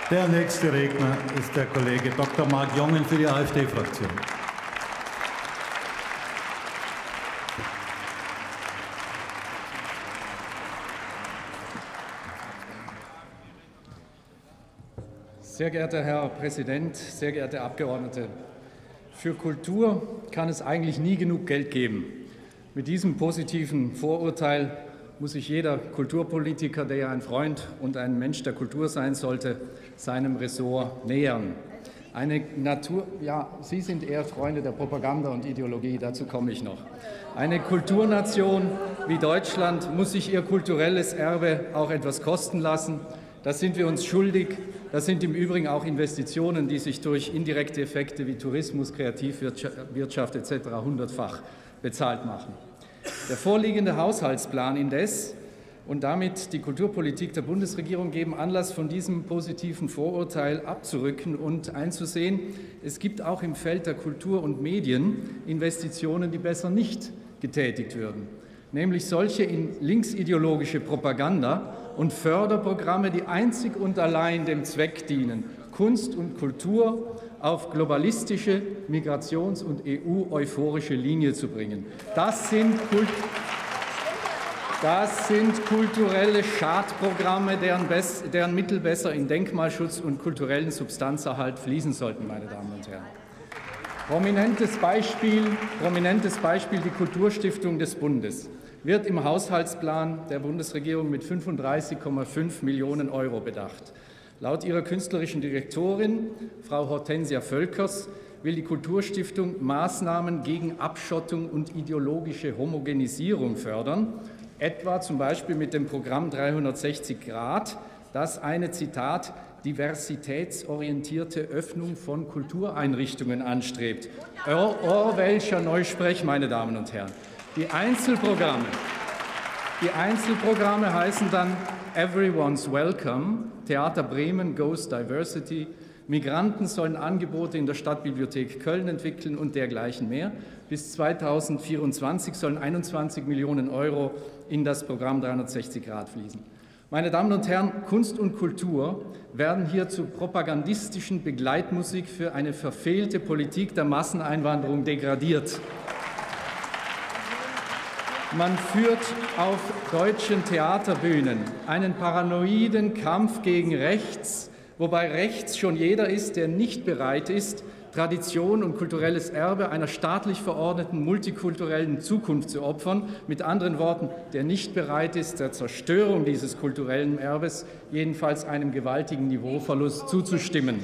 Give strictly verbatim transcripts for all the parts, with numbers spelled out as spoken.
Der nächste Redner ist der Kollege Doktor Marc Jongen für die AfD-Fraktion. Sehr geehrter Herr Präsident, sehr geehrte Abgeordnete! Für Kultur kann es eigentlich nie genug Geld geben. Mit diesem positiven Vorurteil muss sich jeder Kulturpolitiker, der ja ein Freund und ein Mensch der Kultur sein sollte, seinem Ressort nähern. Eine Natur, ja, Sie sind eher Freunde der Propaganda und Ideologie, dazu komme ich noch. Eine Kulturnation wie Deutschland muss sich ihr kulturelles Erbe auch etwas kosten lassen. Das sind wir uns schuldig. Das sind im Übrigen auch Investitionen, die sich durch indirekte Effekte wie Tourismus, Kreativwirtschaft et cetera hundertfach bezahlt machen. Der vorliegende Haushaltsplan indes und damit die Kulturpolitik der Bundesregierung geben Anlass, von diesem positiven Vorurteil abzurücken und einzusehen, es gibt auch im Feld der Kultur und Medien Investitionen, die besser nicht getätigt würden, nämlich solche in linksideologische Propaganda und Förderprogramme, die einzig und allein dem Zweck dienen, Kunst und Kultur auf globalistische, migrations- und E U-euphorische Linie zu bringen. Das sind, Kult das sind kulturelle Schadprogramme, deren, deren Mittel besser in Denkmalschutz und kulturellen Substanzerhalt fließen sollten, meine Damen und Herren. Prominentes Beispiel, prominentes Beispiel die Kulturstiftung des Bundes wird im Haushaltsplan der Bundesregierung mit fünfunddreißig Komma fünf Millionen Euro bedacht. Laut ihrer künstlerischen Direktorin, Frau Hortensia Völkers, will die Kulturstiftung Maßnahmen gegen Abschottung und ideologische Homogenisierung fördern, etwa zum Beispiel mit dem Programm dreihundertsechzig Grad, das eine, Zitat, diversitätsorientierte Öffnung von Kultureinrichtungen anstrebt. Or Orwellscher Neusprech, meine Damen und Herren. Die Einzelprogramme, die Einzelprogramme heißen dann Everyone's Welcome, Theater Bremen Goes Diversity, Migranten sollen Angebote in der Stadtbibliothek Köln entwickeln und dergleichen mehr. Bis zweitausendvierundzwanzig sollen einundzwanzig Millionen Euro in das Programm dreihundertsechzig Grad fließen. Meine Damen und Herren, Kunst und Kultur werden hier zu propagandistischen Begleitmusik für eine verfehlte Politik der Masseneinwanderung degradiert. Man führt auf deutschen Theaterbühnen einen paranoiden Kampf gegen rechts, wobei rechts schon jeder ist, der nicht bereit ist, Tradition und kulturelles Erbe einer staatlich verordneten multikulturellen Zukunft zu opfern. Mit anderen Worten, der nicht bereit ist, der Zerstörung dieses kulturellen Erbes, jedenfalls einem gewaltigen Niveauverlust, zuzustimmen.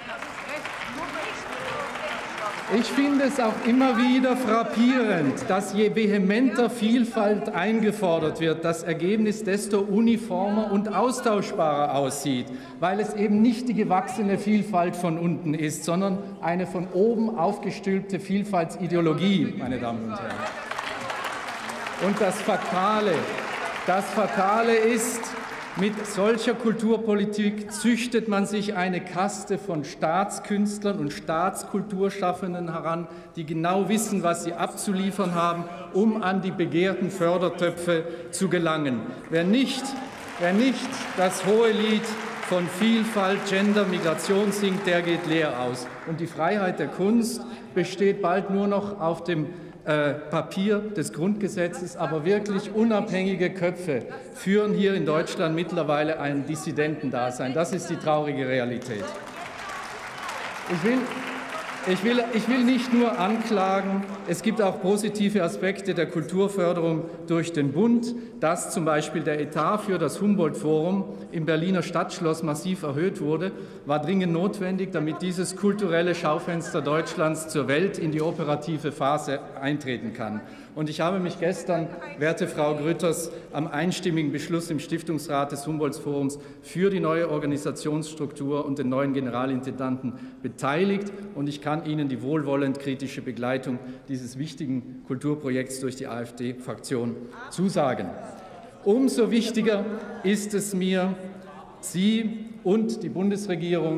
Ich finde es auch immer wieder frappierend, dass je vehementer Vielfalt eingefordert wird, das Ergebnis desto uniformer und austauschbarer aussieht, weil es eben nicht die gewachsene Vielfalt von unten ist, sondern eine von oben aufgestülpte Vielfaltsideologie, meine Damen und Herren. Und das Fatale, das Fatale ist, mit solcher Kulturpolitik züchtet man sich eine Kaste von Staatskünstlern und Staatskulturschaffenden heran, die genau wissen, was sie abzuliefern haben, um an die begehrten Fördertöpfe zu gelangen. Wer nicht, wer nicht das hohe Lied von Vielfalt, Gender, Migration singt, der geht leer aus. Und die Freiheit der Kunst besteht bald nur noch auf dem Äh, Papier des Grundgesetzes, aber wirklich unabhängige Köpfe führen hier in Deutschland mittlerweile ein Dissidentendasein. Das ist die traurige Realität. Ich will, ich will, ich will nicht nur anklagen, es gibt auch positive Aspekte der Kulturförderung durch den Bund, dass zum Beispiel der Etat für das Humboldt-Forum im Berliner Stadtschloss massiv erhöht wurde, war dringend notwendig, damit dieses kulturelle Schaufenster Deutschlands zur Welt in die operative Phase eintreten kann. Und ich habe mich gestern, werte Frau Grütters, am einstimmigen Beschluss im Stiftungsrat des Humboldt-Forums für die neue Organisationsstruktur und den neuen Generalintendanten beteiligt. Und ich kann Ihnen die wohlwollend kritische Begleitung dieses wichtigen Kulturprojekts durch die AfD-Fraktion zusagen. Umso wichtiger ist es mir, Sie und die Bundesregierung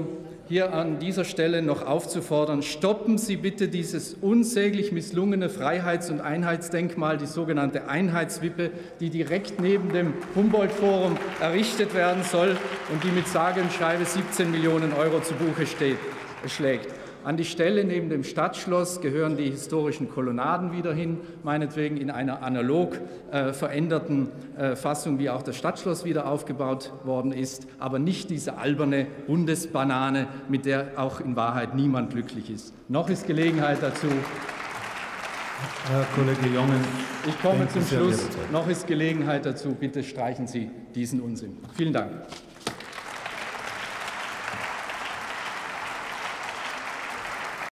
hier an dieser Stelle noch aufzufordern, stoppen Sie bitte dieses unsäglich misslungene Freiheits- und Einheitsdenkmal, die sogenannte Einheitswippe, die direkt neben dem Humboldt-Forum errichtet werden soll und die mit sage und schreibe siebzehn Millionen Euro zu Buche steht, schlägt. An die Stelle neben dem Stadtschloss gehören die historischen Kolonnaden wieder hin, meinetwegen in einer analog äh, veränderten äh, Fassung, wie auch das Stadtschloss wieder aufgebaut worden ist, aber nicht diese alberne Bundesbanane, mit der auch in Wahrheit niemand glücklich ist. Noch ist Gelegenheit dazu. Herr Kollege Jongen, ich komme zum Schluss. Noch ist Gelegenheit dazu. Bitte streichen Sie diesen Unsinn. Vielen Dank.